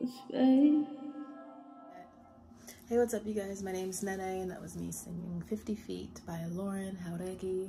Hey, what's up, you guys? My name's Nene, and that was me singing 50 Feet by Lauren Jauregui.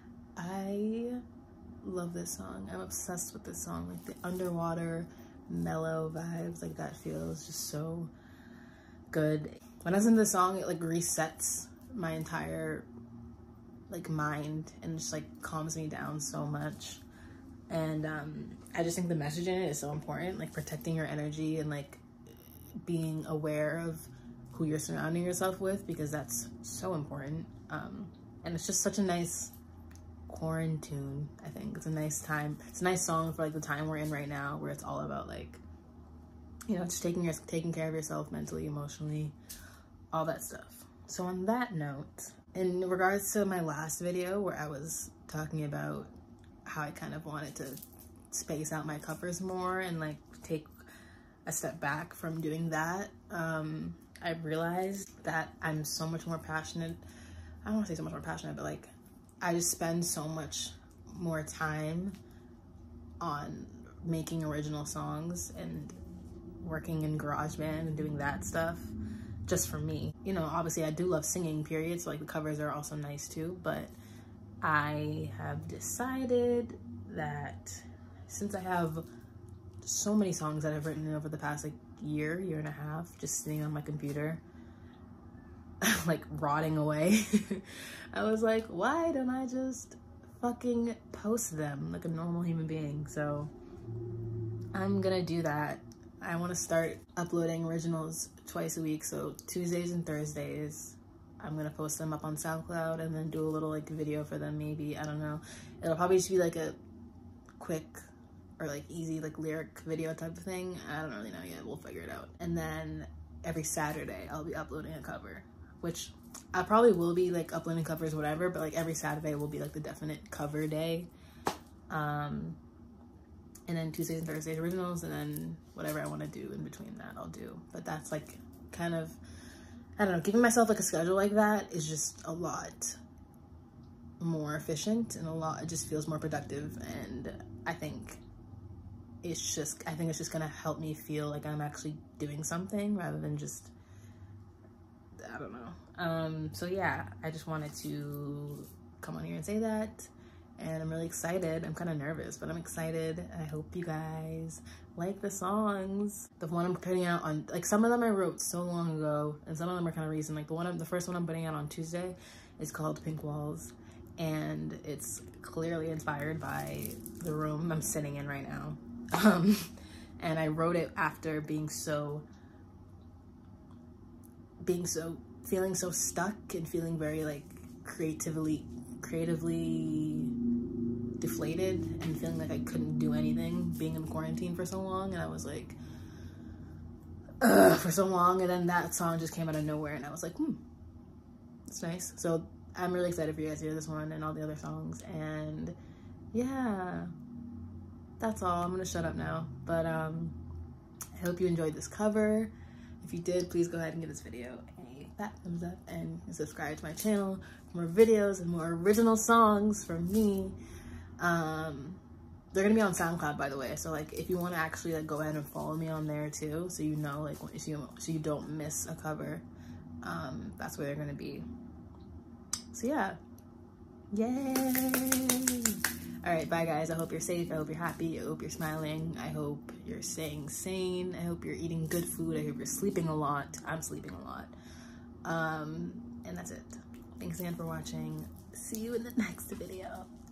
I love this song. I'm obsessed with this song. Like, the underwater, mellow vibes, like, that feels just so good. When I listen to the song, it, like, resets my entire, like, mind and just, like, calms me down so much. And I just think the message in it is so important, like protecting your energy and like being aware of who you're surrounding yourself with, because that's so important. And it's just such a nice quarantine. I think it's a nice time. It's a nice song for like the time we're in right now, where it's all about like, you know, just taking care of yourself mentally, emotionally, all that stuff. So on that note, in regards to my last video where I was talking about how I kind of wanted to space out my covers more and like take a step back from doing that, I realized that I'm so much more passionate. I don't want to say so much more passionate, but like I just spend so much more time on making original songs and working in GarageBand and doing that stuff just for me. You know, obviously I do love singing, period, so like the covers are also nice too, but I have decided that since I have so many songs that I've written over the past like year and a half, just sitting on my computer, like rotting away, I was like, why don't I just fucking post them like a normal human being? So I'm gonna do that. I want to start uploading originals twice a week, so Tuesdays and Thursdays. I'm gonna post them up on SoundCloud and then do a little like video for them, maybe. I don't know. It'll probably just be like a quick or like easy like lyric video type of thing. I don't really know yet. We'll figure it out. And then every Saturday I'll be uploading a cover, which I probably will be like uploading covers, whatever, but like every Saturday will be like the definite cover day. And then Tuesdays and Thursdays originals, and then whatever I want to do in between that I'll do. But that's like kind of, I don't know, giving myself like a schedule like that is just a lot more efficient and it just feels more productive. And I think it's just gonna help me feel like I'm actually doing something rather than just, I don't know. So yeah, I just wanted to come on here and say that. And I'm really excited. I'm kind of nervous, but I'm excited. I hope you guys like the songs. The one I'm putting out on, like, some of them I wrote so long ago, and some of them are kind of recent. Like the first one I'm putting out on Tuesday is called Pink Walls, and it's clearly inspired by the room I'm sitting in right now. And I wrote it after feeling so stuck and feeling very like creatively deflated and feeling like I couldn't do anything being in quarantine for so long. And I was like, for so long. And then that song just came out of nowhere and I was like, it's nice. So I'm really excited for you guys to hear this one and all the other songs. And yeah, that's all. I'm gonna shut up now, but I hope you enjoyed this cover. If you did, please go ahead and give this video a fat thumbs up and subscribe to my channel for more videos and more original songs from me. They're gonna be on SoundCloud, by the way, so like if you want to actually like go ahead and follow me on there too, so you know, like, so you don't miss a cover, that's where they're gonna be. So yeah, yay! All right, bye guys. I hope you're safe. I hope you're happy. I hope you're smiling. I hope you're staying sane. I hope you're eating good food. I hope you're sleeping a lot. I'm sleeping a lot. And that's it. Thanks again for watching. See you in the next video.